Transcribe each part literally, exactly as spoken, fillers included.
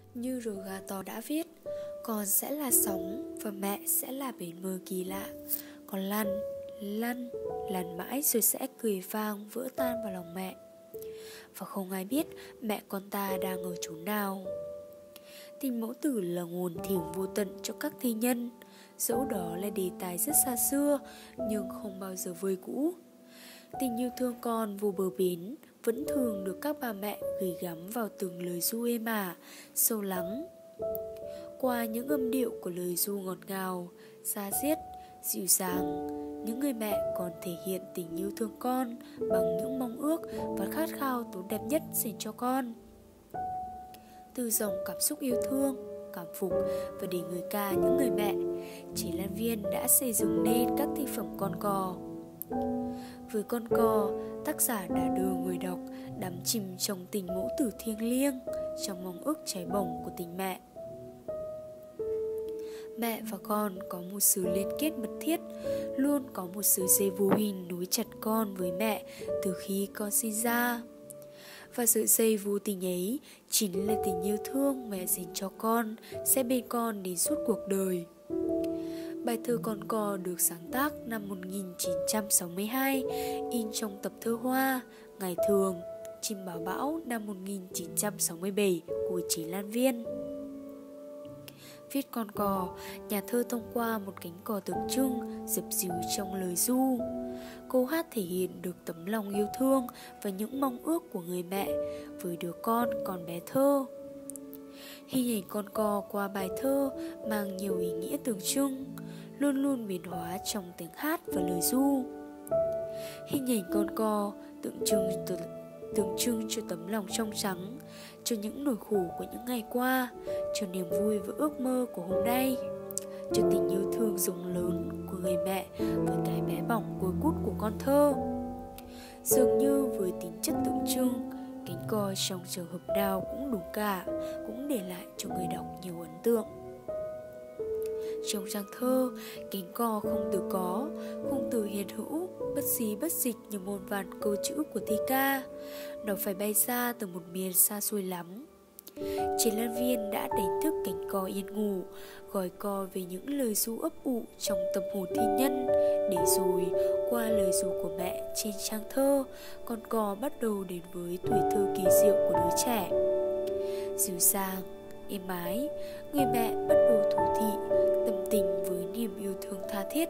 Như rồi gà to đã viết, con sẽ là sóng và mẹ sẽ là bến mơ kỳ lạ. Con lăn, lăn, lăn mãi rồi sẽ cười vang vỡ tan vào lòng mẹ. Và không ai biết mẹ con ta đang ở chỗ nào. Tình mẫu tử là nguồn thiêng vô tận cho các thi nhân. Dẫu đó là đề tài rất xa xưa, nhưng không bao giờ vơi cũ. Tình yêu thương con vô bờ bến vẫn thường được các bà mẹ gửi gắm vào từng lời ru êm ả, sâu lắng. Qua những âm điệu của lời ru ngọt ngào, da diết, dịu dàng, những người mẹ còn thể hiện tình yêu thương con bằng những mong ước và khát khao tốt đẹp nhất dành cho con. Từ dòng cảm xúc yêu thương, cảm phục và để người ca những người mẹ, Chị Lan Viên đã xây dựng nên các thi phẩm Con Cò. Với Con Cò, tác giả đã đưa người đọc đắm chìm trong tình mẫu tử thiêng liêng, trong mong ước cháy bỏng của tình mẹ. Mẹ và con có một sự liên kết mật thiết, luôn có một sự dây vô hình nối chặt con với mẹ từ khi con sinh ra. Và sợi dây vô tình ấy chính là tình yêu thương mẹ dành cho con, sẽ bên con đến suốt cuộc đời. Bài thơ Con Cò được sáng tác năm một nghìn chín trăm sáu mươi hai, in trong tập thơ Hoa, Ngày Thường, Chim Bảo Bão năm một nghìn chín trăm sáu mươi bảy của Chị Lan Viên. Viết Con Cò, nhà thơ thông qua một cánh cò tượng trưng, dập dìu trong lời ru. Câu hát thể hiện được tấm lòng yêu thương và những mong ước của người mẹ với đứa con còn bé thơ. Hình ảnh con cò qua bài thơ mang nhiều ý nghĩa tượng trưng, luôn luôn biến hóa trong tiếng hát và lời ru. Hình ảnh con cò tượng trưng tượng trưng cho tấm lòng trong trắng, cho những nỗi khổ của những ngày qua, cho niềm vui và ước mơ của hôm nay, cho tình yêu thương rộng lớn của người mẹ với cái bé bỏng côi cút của con thơ. Dường như với tính chất tượng trưng, cánh cò trong trường hợp nào cũng đúng cả, cũng để lại cho người đọc nhiều ấn tượng. Trong trang thơ, cánh cò không từ có, không từ hiện hữu, bất xí bất dịch như muôn vàn câu chữ của thi ca. Nó phải bay xa từ một miền xa xôi lắm. Chị Lan Viên đã đánh thức cánh cò yên ngủ, gọi cò về những lời ru ấp ủ trong tâm hồn thi nhân, để rồi qua lời ru của mẹ trên trang thơ, con cò bắt đầu đến với tuổi thơ kỳ diệu của đứa trẻ. Dịu dàng, êm ái, người mẹ bắt đầu thủ thị tâm tình với niềm yêu thương tha thiết.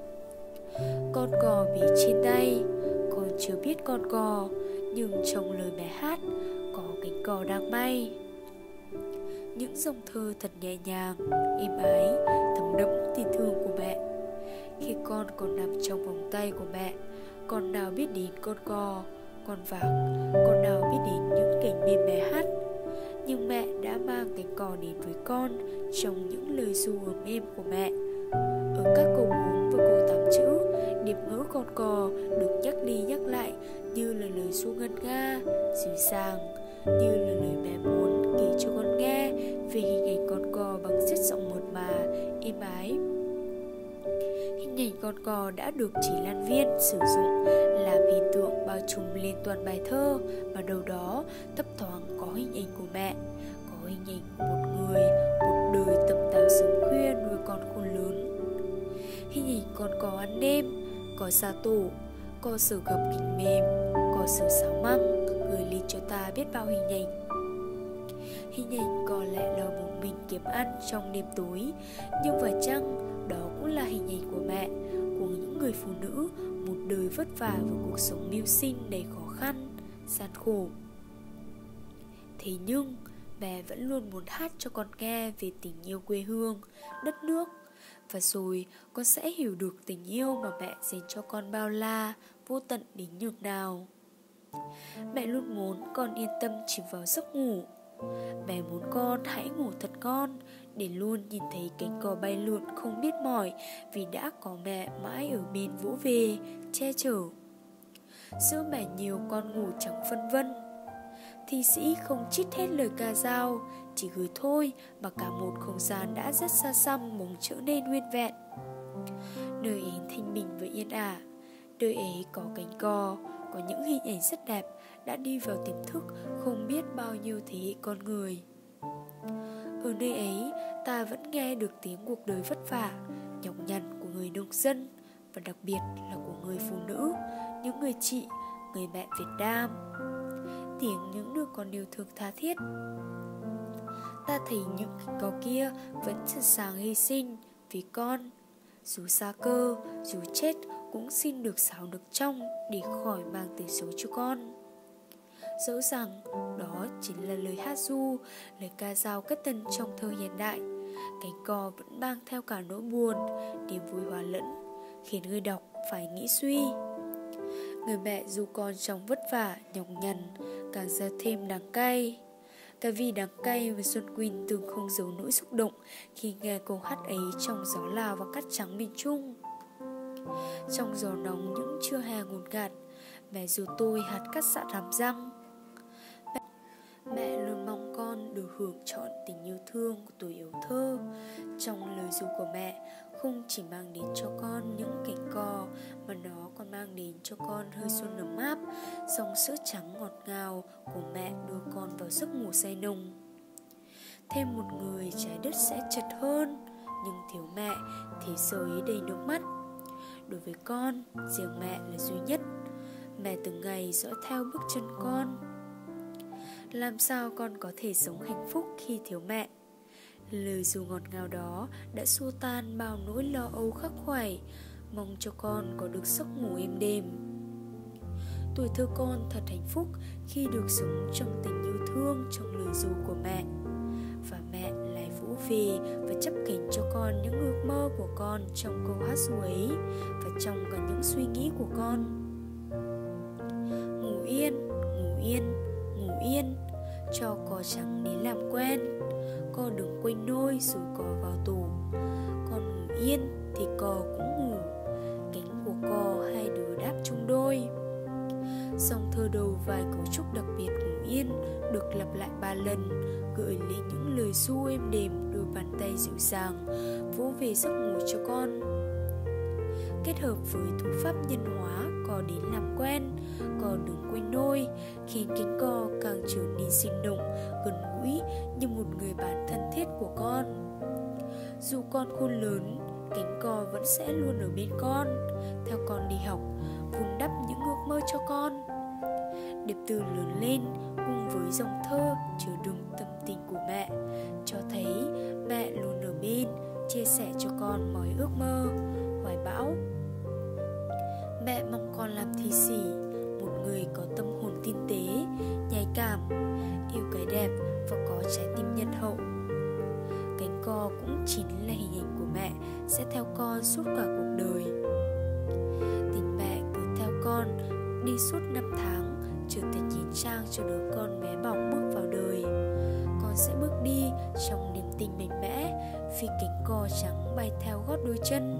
Con cò bị trên tay, con chưa biết con cò, nhưng trong lời bài hát có cánh cò đang bay. Những dòng thơ thật nhẹ nhàng, êm ái, thấm đẫm tình thương của mẹ. Khi con còn nằm trong vòng tay của mẹ, con nào biết đến con cò, con vạc, con nào biết đến những cảnh bên bài hát. Nhưng mẹ đã mang cánh cò đến với con trong những lời ru ấm êm của mẹ. Ở các câu bốn và câu tám chữ, điệp ngữ con cò được nhắc đi nhắc lại như là lời ru ngân nga, dịu dàng, như là lời mẹ muốn kể cho con nghe về hình ảnh con cò bằng chất giọng mượt mà, êm ái. Hình ảnh con cò đã được chị Lan Viên sử dụng làm hình tượng bao trùm lên toàn bài thơ, mà đâu đó thấp thoáng có hình ảnh của mẹ, có hình ảnh của một người, một đời tầm tào sớm khuya nuôi con khôn lớn. Hình ảnh con cò ăn đêm, có xa tổ, có sở gập kinh mềm, có sở sáo măng, gửi lên cho ta biết bao hình ảnh. Hình ảnh có lẽ là một mình kiếm ăn trong đêm tối, nhưng phải chăng đó cũng là hình ảnh của mẹ, của những người phụ nữ một đời vất vả với cuộc sống mưu sinh đầy khó khăn, gian khổ. Thế nhưng mẹ vẫn luôn muốn hát cho con nghe về tình yêu quê hương, đất nước. Và rồi con sẽ hiểu được tình yêu mà mẹ dành cho con bao la, vô tận đến nhường nào. Mẹ luôn muốn con yên tâm chìm vào giấc ngủ. Mẹ muốn con hãy ngủ thật ngon, để luôn nhìn thấy cánh cò bay lượn không biết mỏi, vì đã có mẹ mãi ở bên vỗ về, che chở. Giữa mẹ nhiều con ngủ chẳng phân vân. Thi sĩ không trích hết lời ca dao, chỉ gửi thôi mà cả một không gian đã rất xa xăm bỗng trở nên nguyên vẹn. Nơi ấy thanh bình và yên ả, nơi ấy có cánh cò, có những hình ảnh rất đẹp đã đi vào tiềm thức không biết bao nhiêu thế hệ con người. Ở nơi ấy, ta vẫn nghe được tiếng cuộc đời vất vả, nhọc nhằn của người nông dân, và đặc biệt là của người phụ nữ, những người chị, người mẹ Việt Nam. Tiếng những đứa con yêu thương tha thiết. Ta thấy những cánh cò kia vẫn sẵn sàng hy sinh vì con. Dù xa cơ, dù chết cũng xin được xáo nước trong để khỏi mang tiếng xấu cho con. Dẫu rằng đó chính là lời hát ru, lời ca dao cất tân trong thơ hiện đại, cánh cò vẫn mang theo cả nỗi buồn, niềm vui hòa lẫn, khiến người đọc phải nghĩ suy. Người mẹ dù con trong vất vả, nhọc nhằn, càng ra thêm đắng cay. Cả vì đắng cay và Xuân Quỳnh từng không giấu nỗi xúc động khi nghe câu hát ấy trong gió Lào và cát trắng miền Trung. Trong gió nóng những trưa hè ngột ngạt, mẹ ru tôi hạt cát sạn hàm răng. Mẹ, mẹ luôn mong con được hưởng trọn tình yêu thương của tuổi yếu thơ. Trong lời ru của mẹ không chỉ mang đến cho con những cánh cò, mà nó còn mang đến cho con hơi xuân ấm áp, dòng sữa trắng ngọt ngào của mẹ đưa con vào giấc ngủ say nồng. Thêm một người trái đất sẽ chật hơn, nhưng thiếu mẹ thì giới đầy nước mắt. Đối với con, riêng mẹ là duy nhất. Mẹ từng ngày dõi theo bước chân con. Làm sao con có thể sống hạnh phúc khi thiếu mẹ? Lời ru ngọt ngào đó đã xua tan bao nỗi lo âu khắc khoải, mong cho con có được giấc ngủ êm đềm. Tuổi thơ con thật hạnh phúc khi được sống trong tình yêu thương trong lời ru của mẹ. Và mẹ lại vỗ về và chấp cánh cho con những ước mơ của con trong câu hát ru ấy, và trong cả những suy nghĩ của con. Ngủ yên, ngủ yên, ngủ yên, cho cò trắng đến làm quen. Cò đừng quanh nôi rồi cò vào tủ. Con ngủ yên thì cò cũng ngủ, cánh của cò hai đứa đáp chung đôi. Dòng thơ đầu vài cấu trúc đặc biệt ngủ yên được lặp lại ba lần, gợi lên những lời ru êm đềm, đôi bàn tay dịu dàng vỗ về giấc ngủ cho con. Kết hợp với thủ pháp nhân hóa cò đến làm quen, cò đừng quên nôi, khiến cánh cò càng trở nên sinh động, gần gũi như một người bạn thân thiết của con. Dù con khôn lớn, cánh cò vẫn sẽ luôn ở bên con, theo con đi học, vun đắp những ước mơ cho con. Điệp từ lớn lên cùng với dòng thơ chứa đựng tâm tình của mẹ, cho thấy mẹ luôn ở bên, chia sẻ cho con mọi ước mơ, hoài bão. Mẹ mong con làm thi sĩ, một người có tâm hồn tinh tế, nhạy cảm, yêu cái đẹp và có trái tim nhân hậu. Cánh cò cũng chính là hình ảnh của mẹ sẽ theo con suốt cả cuộc đời. Tình mẹ cứ theo con đi suốt năm tháng, trở thành nhìn trang cho đứa con bé bỏng bước vào đời. Con sẽ bước đi trong niềm tin mạnh mẽ, vì cánh cò trắng bay theo gót đôi chân.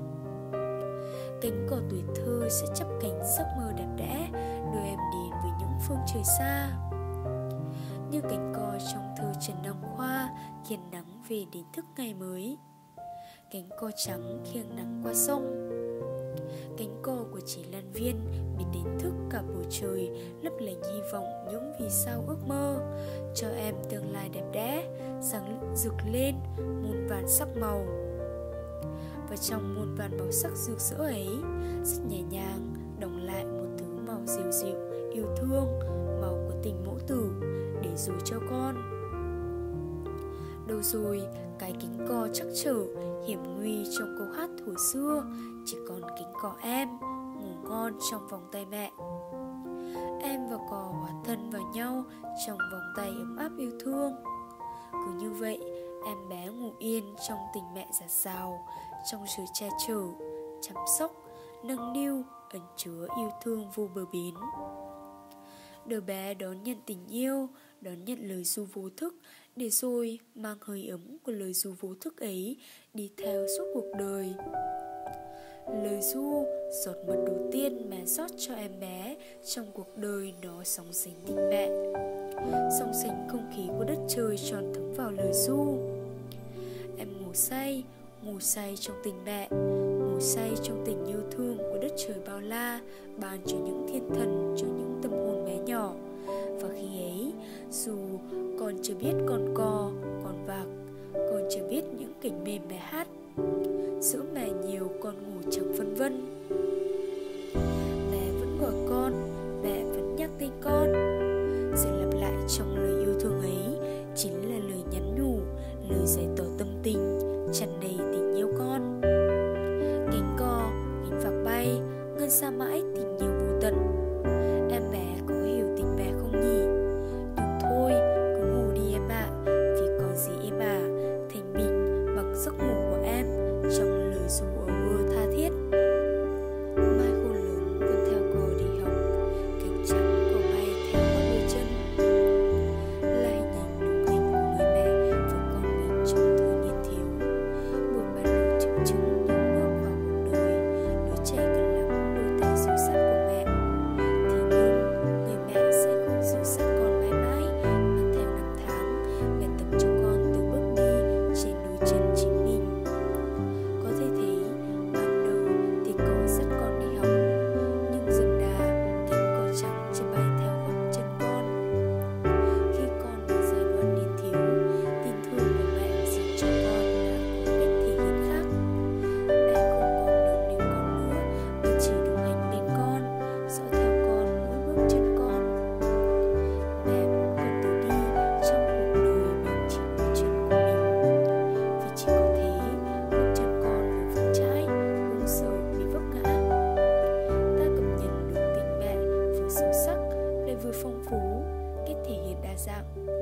Cánh cò tuổi thơ sẽ chắp cánh giấc mơ đẹp đẽ, đưa em đến với những phương trời xa. Như cánh cò trong thơ Trần Đăng Khoa khiêng nắng về đến thức ngày mới. Cánh cò trắng khiêng nắng qua sông. Cánh cò của chị Lan Viên biết đến thức cả bầu trời, lấp lánh hy vọng những vì sao ước mơ, cho em tương lai đẹp đẽ, sáng rực lên muôn vàn sắc màu. Và trong muôn vàn màu sắc rực rỡ ấy, rất nhẹ nhàng đọng lại một thứ màu dịu dịu, yêu thương, màu của tình mẫu tử, để rồi cho con. Đâu rồi cái cánh cò chắc trở, hiểm nguy trong câu hát thuở xưa, chỉ còn cánh cò em ngủ ngon trong vòng tay mẹ. Em và cò hòa thân vào nhau trong vòng tay ấm áp yêu thương. Cứ như vậy em bé ngủ yên trong tình mẹ dạt dào, trong sự che chở, chăm sóc, nâng niu, ẩn chứa yêu thương vô bờ bến. Đứa bé đón nhận tình yêu, đón nhận lời ru vô thức, để rồi mang hơi ấm của lời ru vô thức ấy đi theo suốt cuộc đời. Lời ru, giọt mật đầu tiên mẹ rót cho em bé trong cuộc đời, nó sóng sánh tình mẹ, sóng sánh không khí của đất trời tròn thấm vào lời ru. Em ngủ say, ngủ say trong tình mẹ, ngủ say trong tình yêu thương của đất trời bao la, ban cho những thiên thần, cho những tâm hồn bé nhỏ. Và khi ấy, dù còn chưa biết con cò, con vạc, chưa biết những cảnh mềm bài hát. Sữa mẹ nhiều con ngủ chẳng phân vân. Mẹ vẫn gọi con, mẹ vẫn nhắc tên con. Sự lặp lại trong lời yêu thương ấy chính là lời nhắn nhủ, lời giải tỏ tâm tình, tràn đầy tình yêu con. Cánh cò, cánh vạc bay, ngân xa mãi tình yêu vô tận. Em bé có hiểu tình mẹ không nhỉ? Nhưng thôi, cứ ngủ đi em ạ, à, vì có gì em à, thành bình bằng giấc ngủ của em trong lời ru ở mơ tha thiết. Mai khôn lớn con theo cò đi học, cánh trắng cò bay theo con đôi chân. Là hình ảnh nụ cười của người mẹ với con mình trong thời niên thiếu. Buổi ban đầu chập chững nhưng bước vào cuộc đời, đứa trẻ cần lắm đôi tay dìu dắt của mẹ. Thế nhưng người mẹ sẽ không dìu dắt con mãi mãi, mà theo năm tháng mẹ tập cho con từ bước đi trên đôi chân chính mình. Có thể thấy ban đầu thì cò dắt con đi học, nhưng dần đà cánh cò trắng chỉ bay theo gót chân con. Khi con ở giai đoạn niên thiếu, tình thương của mẹ dành cho con đã có cách thể hiện khác. Mẹ không còn nâng niu con nữa, mà chỉ đồng hành bên con, dõi theo con mỗi bước chân con. Mẹ muốn con tự đi trong cuộc đời bằng chính đôi chân của mình, vì chỉ có thế bước chân con mới vững chãi, không sợ bị vấp ngã. Ta cảm nhận được tình mẹ vừa sâu sắc lại vừa phong phú, cách thể hiện đa dạng.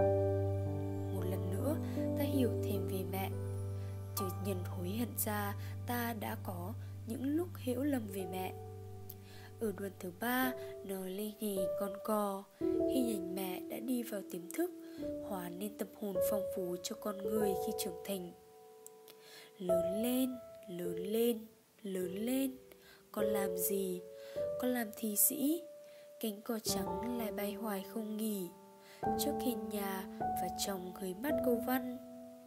Một lần nữa ta hiểu thêm về mẹ, chợt nhận hối hận ra ta đã có những lúc hiểu lầm về mẹ. Ở đoạn thứ ba nói lên hình con cò, hình ảnh mẹ đã đi vào tiềm thức, hóa nên tâm hồn phong phú cho con người khi trưởng thành. Lớn lên, lớn lên, lớn lên, con làm gì? Con làm thi sĩ. Cánh cò trắng lại bay hoài không nghỉ, trước hiên nhà và trong hơi mắt câu văn.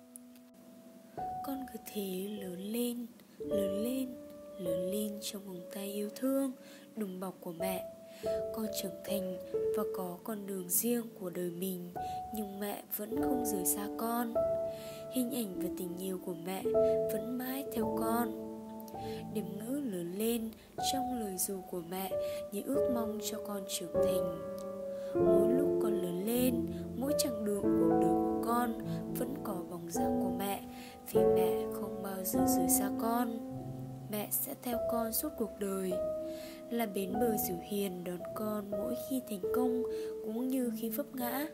Con cứ thế lớn lên, lớn lên, lớn lên trong vòng tay yêu thương, đùm bọc của mẹ. Con trưởng thành và có con đường riêng của đời mình, nhưng mẹ vẫn không rời xa con. Hình ảnh và tình yêu của mẹ vẫn mãi theo con. Điềm ngữ lớn lên trong lời ru của mẹ như ước mong cho con trưởng thành. Mỗi lúc con lớn lên, mỗi chặng đường cuộc đời của con vẫn có bóng dáng của mẹ, vì mẹ không bao giờ rời xa con. Mẹ sẽ theo con suốt cuộc đời, là bến bờ dịu hiền đón con mỗi khi thành công cũng như khi vấp ngã.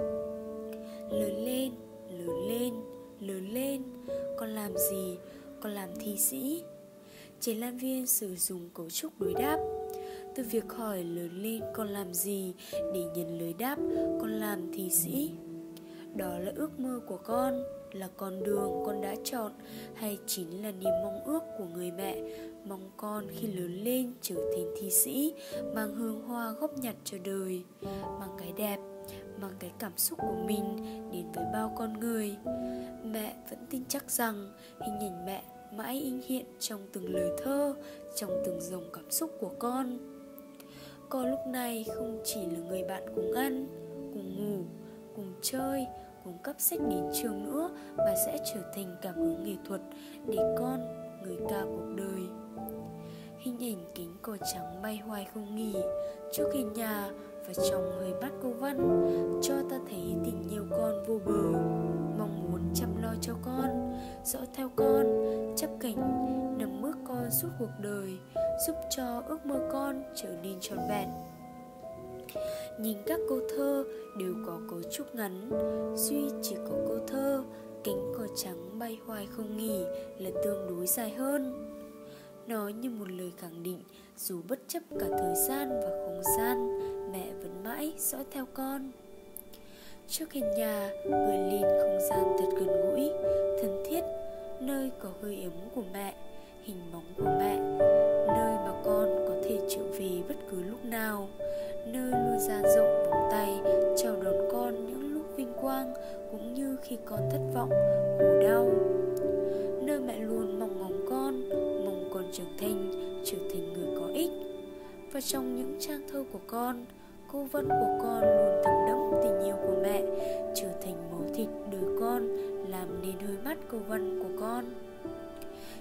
Lớn lên, lớn lên, lớn lên, con làm gì? Con làm thi sĩ. Chế Lan Viên sử dụng cấu trúc đối đáp, từ việc hỏi lớn lên con làm gì để nhận lời đáp con làm thi sĩ. Đó là ước mơ của con, là con đường con đã chọn, hay chính là niềm mong ước của người mẹ mong con khi lớn lên trở thành thi sĩ, mang hương hoa góp nhặt cho đời, mang cái đẹp, mang cái cảm xúc của mình đến với bao con người. Mẹ vẫn tin chắc rằng hình ảnh mẹ mãi in hiện trong từng lời thơ, trong từng dòng cảm xúc của con. Con lúc này không chỉ là người bạn cùng ăn, cùng ngủ, cùng chơi, cùng cắp sách đến trường nữa, mà sẽ trở thành cảm hứng nghệ thuật để con, người ca cuộc đời. Hình ảnh cánh cò trắng bay hoài không nghỉ, trước hiên nhà và trong hơi mắt câu văn, cho ta thấy tình yêu con vô bờ, mong muốn chăm lo cho con, dõi theo con, chắp cánh nằm bước con suốt cuộc đời, giúp cho ước mơ con trở nên trọn vẹn. Nhìn các câu thơ đều có cấu trúc ngắn, duy chỉ có câu thơ cánh cò trắng bay hoài không nghỉ là tương đối dài hơn. Nó như một lời khẳng định, dù bất chấp cả thời gian và không gian, mẹ vẫn mãi dõi theo con. Trước hiên nhà gợi lên không gian thật gần gũi, thân thiết, nơi có hơi ấm của mẹ, hình bóng của mẹ, nơi mà con có thể trở về bất cứ lúc nào, nơi luôn dang rộng vòng tay chào đón con những lúc vinh quang cũng như khi con thất vọng, khổ đau, nơi mẹ luôn mong ngóng con, mong con trưởng thành, trở thành người có ích. Và trong những trang thơ của con, câu văn của con luôn thấm đẫm tình yêu của mẹ, trở thành máu thịt đời con, làm nên hơi mắt câu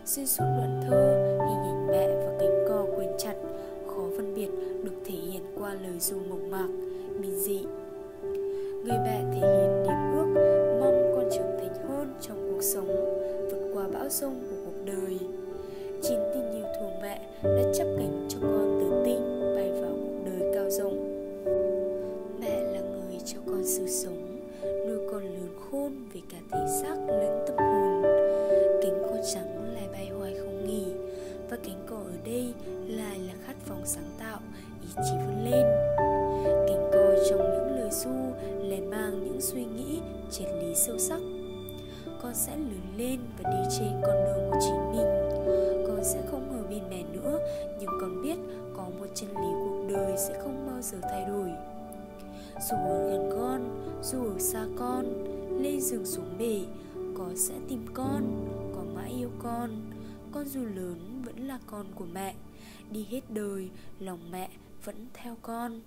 Xuyên suốt đoạn thơ, hình ảnh mẹ và cánh cò quấn chặt, khó phân biệt được thể hiện qua lời ru mộc mạc, bình dị. Người mẹ thể hiện niềm ước mong con trưởng thành hơn trong cuộc sống, vượt qua bão giông của cuộc đời. Chính tình yêu thương mẹ đã chắp cánh cho con tự tin bay vào cuộc đời cao rộng. Mẹ là người cho con sự sống, nuôi con lớn khôn về cả thể xác lẫn tâm hồn. Cánh cò trắng lại bay hoài không nghỉ, và cánh cò ở đây lại là khát vọng sáng tạo, ý chí vươn lên. Cánh cò trong những lời ru lại mang những suy nghĩ triết lý sâu sắc. Con sẽ lớn lên và đi trên con đường của chính mình. Con sẽ không ở bên mẹ nữa, nhưng con biết có một chân lý cuộc đời sẽ không bao giờ thay đổi. Dù ở gần con, dù ở xa con, lên giường xuống bể, con sẽ tìm con, con mãi yêu con. Con dù lớn vẫn là con của mẹ, đi hết đời lòng mẹ vẫn theo con.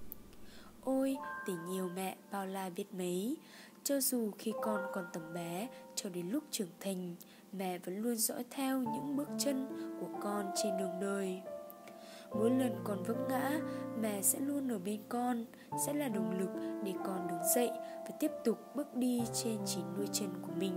Ôi, tình yêu mẹ bao la biết mấy. Cho dù khi con còn tầm bé cho đến lúc trưởng thành, mẹ vẫn luôn dõi theo những bước chân của con trên đường đời. Mỗi lần con vấp ngã, mẹ sẽ luôn ở bên con, sẽ là động lực để con đứng dậy và tiếp tục bước đi trên chính đôi chân của mình.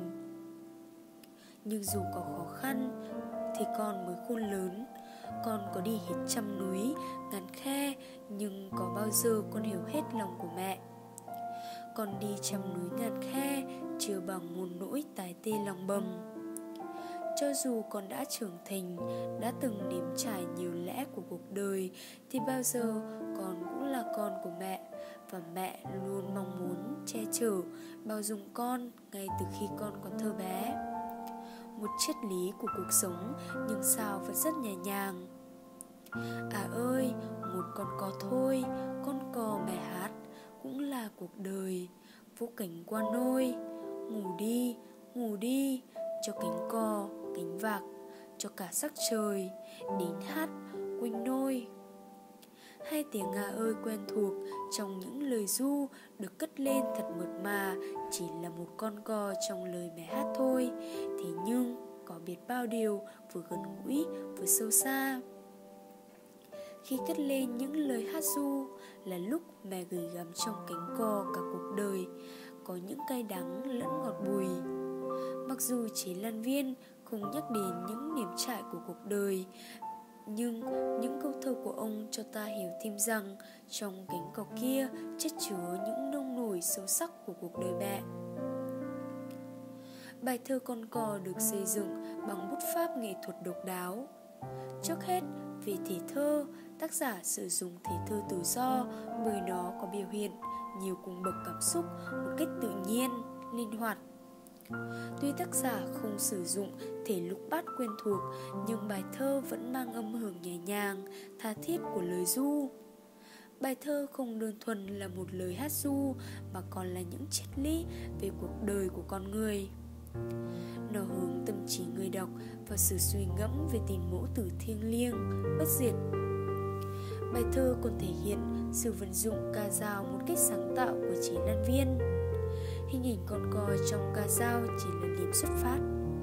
Nhưng dù có khó khăn thì con mới khôn lớn. Con có đi hết trăm núi, ngàn khe, nhưng có bao giờ con hiểu hết lòng của mẹ. Con đi trăm núi ngàn khe, chưa bằng một nỗi tái tê lòng bầm. Cho dù con đã trưởng thành, đã từng nếm trải nhiều lẽ của cuộc đời, thì bao giờ con cũng là con của mẹ. Và mẹ luôn mong muốn che chở, bao dung con ngay từ khi con còn thơ bé. Một triết lý của cuộc sống nhưng sao vẫn rất nhẹ nhàng. À ơi, một con cò thôi, con cò mẹ hát cũng là cuộc đời. Vỗ cánh qua nôi, ngủ đi, ngủ đi, cho cánh cò, cánh vạc, cho cả sắc trời, đến hát quanh nôi. Hai tiếng à ơi quen thuộc trong những lời ru được cất lên thật mượt mà, chỉ là một con cò trong lời mẹ hát thôi. Thế nhưng có biết bao điều vừa gần gũi vừa sâu xa. Khi cất lên những lời hát ru là lúc mẹ gửi gắm trong cánh cò cả cuộc đời, có những cay đắng lẫn ngọt bùi. Mặc dù chế Lan Viên không nhắc đến những nếm trải của cuộc đời, nhưng những câu thơ của ông cho ta hiểu thêm rằng trong cánh cò kia chất chứa những nông nổi sâu sắc của cuộc đời mẹ. Bài thơ Con cò được xây dựng bằng bút pháp nghệ thuật độc đáo. Trước hết, về thể thơ, tác giả sử dụng thể thơ tự do bởi nó có biểu hiện nhiều cung bậc cảm xúc một cách tự nhiên, linh hoạt. Tuy tác giả không sử dụng thể lục bát quen thuộc, nhưng bài thơ vẫn mang âm hưởng nhẹ nhàng, tha thiết của lời ru. Bài thơ không đơn thuần là một lời hát ru, mà còn là những triết lý về cuộc đời của con người. Nó hướng tâm trí người đọc vào sự suy ngẫm về tình mẫu tử thiêng liêng, bất diệt. Bài thơ còn thể hiện sự vận dụng ca dao một cách sáng tạo của Chế Lan Viên. Hình ảnh con cò trong ca dao chỉ là điểm xuất phát.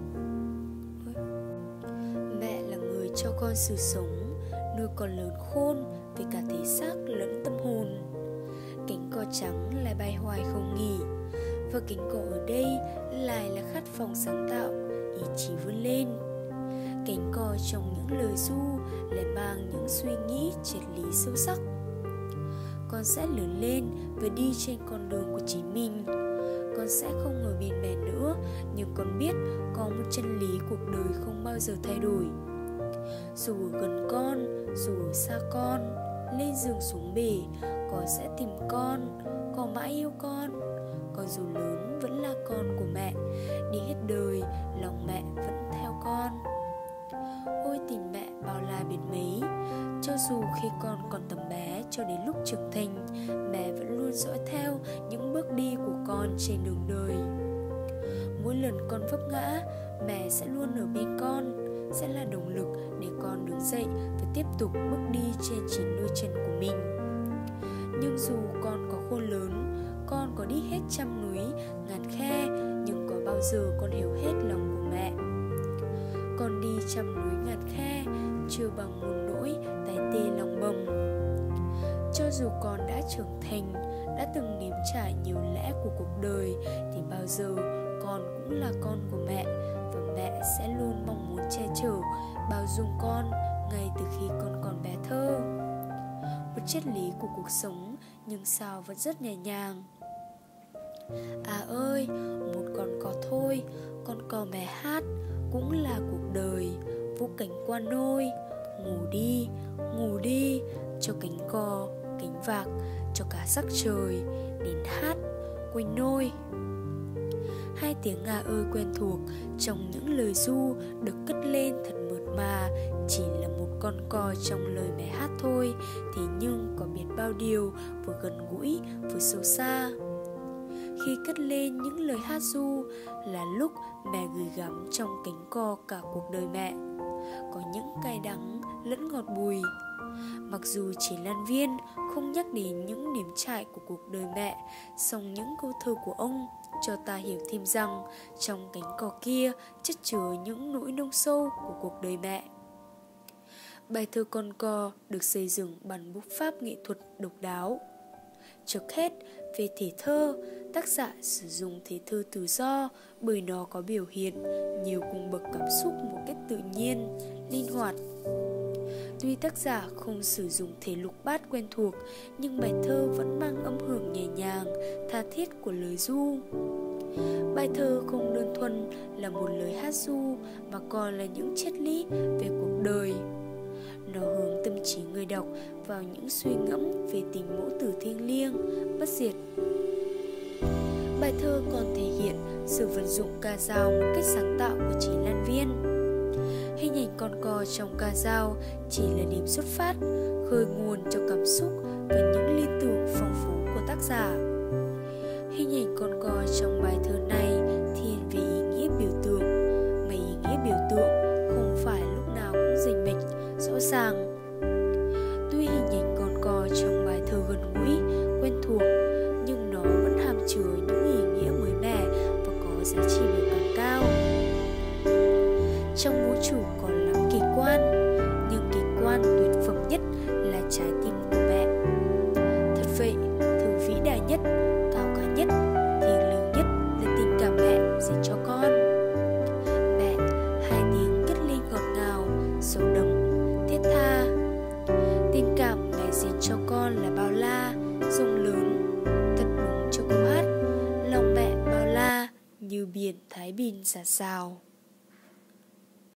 Mẹ là người cho con sự sống, nuôi con lớn khôn về cả thể xác lẫn tâm hồn. Cánh cò trắng lại bay hoài không nghỉ, và cánh cò ở đây lại là khát vọng sáng tạo, ý chí vươn lên. Cánh cò trong những lời ru lại mang những suy nghĩ triết lý sâu sắc. Con sẽ lớn lên và đi trên con đường của chính mình. Con sẽ không ở bên mẹ nữa, nhưng con biết có một chân lý cuộc đời không bao giờ thay đổi. Dù ở gần con, dù ở xa con, lên giường xuống bể, con sẽ tìm con, con mãi yêu con. Con dù lớn vẫn là con của mẹ, đi hết đời lòng mẹ vẫn theo con. Ôi tình mẹ bao la biết mấy. Cho dù khi con còn tầm bé cho đến lúc trưởng thành, mẹ vẫn luôn dõi theo những bước đi của con trên đường đời. Mỗi lần con vấp ngã, mẹ sẽ luôn ở bên con, sẽ là động lực để con đứng dậy và tiếp tục bước đi trên chính đôi chân của mình. Nhưng dù con có khôn lớn, con có đi hết trăm núi, ngàn khe, nhưng có bao giờ con hiểu hết lòng của mẹ. Con đi trăm núi ngàn khe, chưa bằng một nỗi tái tê lòng bồng. Cho dù con đã trưởng thành, đã từng nếm trải nhiều lẽ của cuộc đời, thì bao giờ con cũng là con của mẹ, và mẹ sẽ luôn mong muốn che chở, bao dung con ngay từ khi con còn bé thơ. Một triết lý của cuộc sống nhưng sao vẫn rất nhẹ nhàng. À ơi, một con cò thôi, con cò mẹ hát, cũng là cuộc đời, vô cánh qua nôi. Ngủ đi, ngủ đi, cho cánh cò, cánh vạc, cho cả sắc trời, đến hát, quên nôi. Hai tiếng ngà ơi quen thuộc trong những lời ru được cất lên thật mượt mà, chỉ là một con cò trong lời mẹ hát thôi, thế nhưng có biết bao điều vừa gần gũi vừa sâu xa. Khi cất lên những lời hát ru là lúc mẹ gửi gắm trong cánh cò cả cuộc đời mẹ, có những cay đắng lẫn ngọt bùi. Mặc dù chỉ Lan Viên không nhắc đến những nếm trải của cuộc đời mẹ, song những câu thơ của ông cho ta hiểu thêm rằng trong cánh cò kia chất chứa những nỗi nông sâu của cuộc đời mẹ. Bài thơ Con Cò được xây dựng bằng bút pháp nghệ thuật độc đáo. Trước hết, về thể thơ, tác giả sử dụng thể thơ tự do bởi nó có biểu hiện nhiều cung bậc cảm xúc một cách tự nhiên, linh hoạt. Tuy tác giả không sử dụng thể lục bát quen thuộc, nhưng bài thơ vẫn mang âm hưởng nhẹ nhàng, tha thiết của lời ru. Bài thơ không đơn thuần là một lời hát ru, mà còn là những triết lý về cuộc đời. Nó hướng tâm trí người đọc vào những suy ngẫm về tình mẫu tử thiêng liêng, bất diệt. Bài thơ còn thể hiện sự vận dụng ca dao một cách sáng tạo của chị Lan Viên. Hình ảnh con cò trong ca dao chỉ là điểm xuất phát, khơi nguồn cho cảm xúc và những liên tưởng phong phú của tác giả. Hình ảnh con cò trong bài thơ này thiên về ý nghĩa biểu tượng, mà ý nghĩa biểu tượng không phải lúc nào cũng rành mạch, rõ ràng. Tuy hình ảnh con cò trong bài thơ gần gũi, quen thuộc, nhưng nó vẫn hàm chứa những ý nghĩa mới mẻ và có giá trị biểu cảm cao. Trong vũ trụ còn lắm kỳ quan, nhưng kỳ quan tuyệt phẩm nhất là trái tim của mẹ. Thật vậy, thứ vĩ đại nhất, cao cả nhất, thiêng liêng nhất là tình cảm mẹ dành cho con. Mẹ, hai tiếng cất lên ngọt ngào, sâu đậm, thiết tha. Tình cảm mẹ dành cho con là bao la, rộng lớn, thật đúng cho câu hát. Lòng mẹ bao la như biển Thái Bình dạt dào.